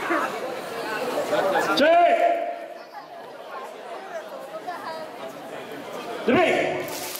准备。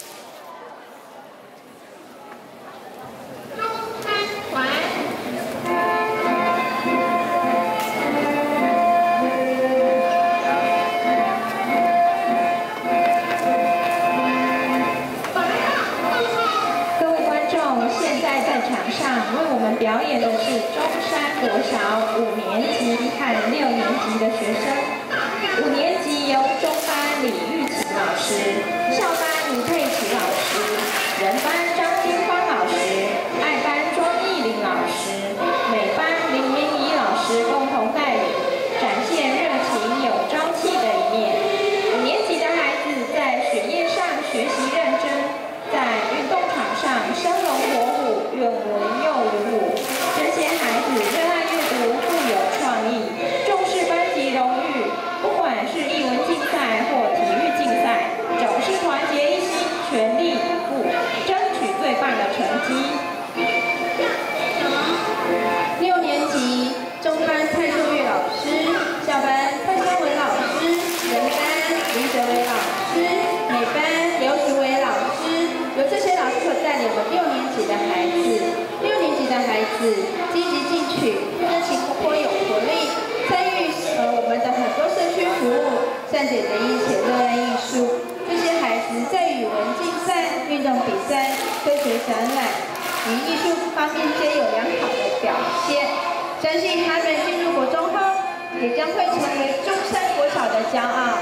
表演的是中山国小5年级和6年级的学生。5年级由中班李玉琪老师、校班吴佩琪老师、人班张金芳老师、爱班庄艺玲老师、美班林明仪老师共同带领，展现热情有朝气的一面。5年级的孩子在学业上学习认真，在运动场上生龙活虎，愿文又武。 这些孩子热爱阅读，富有创意，重视班级荣誉。不管是艺文竞赛或体育竞赛，总是团结一心，全力以赴，争取最棒的成绩。6年级中班蔡秀玉老师，校班蔡香文老师，人班林哲伟老师，美班刘淑伟老师，由这些老师所带领我们6年级的孩子。 6年级的孩子积极进取，热情活泼有活力，参与我们的很多社区服务，善解人意且热爱艺术。这些孩子在语文竞赛、运动比赛、科学展览及艺术方面皆有良好的表现。相信他们进入国中后，也将会成为中山国小的骄傲。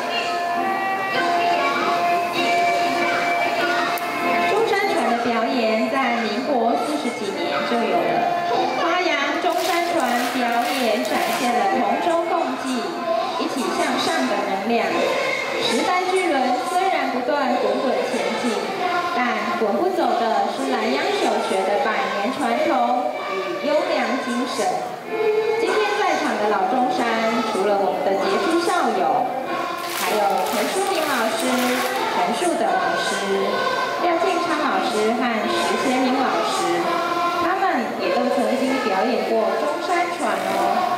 表演在民国40几年就有了，发扬中山船表演，展现了同舟共济、一起向上的能量。时代巨轮虽然不断滚滚前进，但滚不走的是南洋小学的100年传统与优良精神。今天在场的老中山，除了我们的杰出校友，还有陈淑明老师、陈树德老师。 廖庆昌老师和石贤明老师，他们也都曾经表演过中山船哦。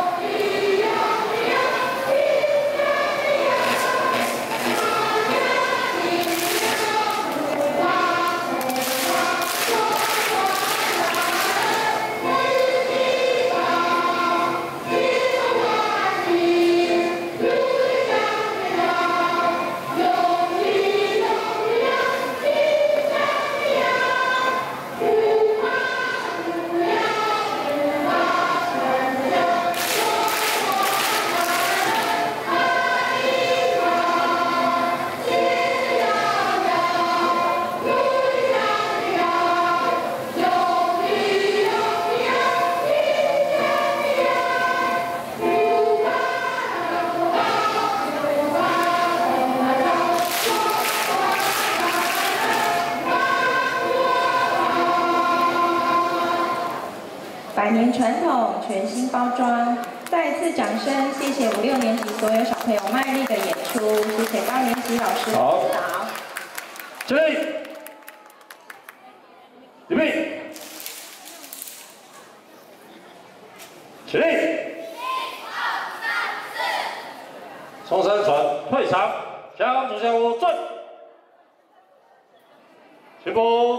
100年传统，全新包装。再次掌声，谢谢5、6年级所有小朋友卖力的演出，谢谢高年级老师的指导。 起立，预备，起立。中山船退场，向左下午转，前锋。